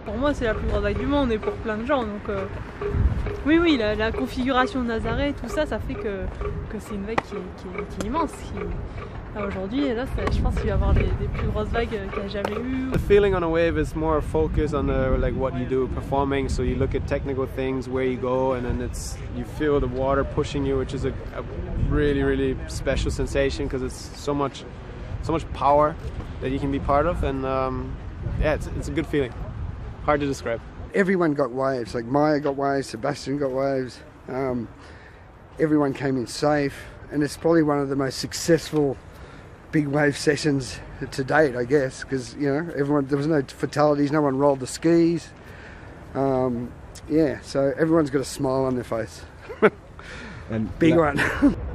pour moi c'est la plus grosse vague du monde et pour plein de gens. Donc oui, la configuration de Nazaré, tout ça, ça fait que c'est une vague qui est immense. Aujourd'hui, là, je pense qu'il va y avoir des plus grosses vagues qu'il n'y a jamais eu. The feeling on a wave is more focused on like what you do performing. So you look at technical things, where you go, and then you feel the water pushing you, which is a really, really special sensation because it's so much power that you can be part of, and yeah, it's a good feeling. Hard to describe. Everyone got waves. Like Maya got waves, Sebastian got waves. Everyone came in safe, and it's probably one of the most successful big wave sessions to date, I guess, because there was no fatalities, no one rolled the skis. Yeah, so everyone's got a smile on their face. And big one.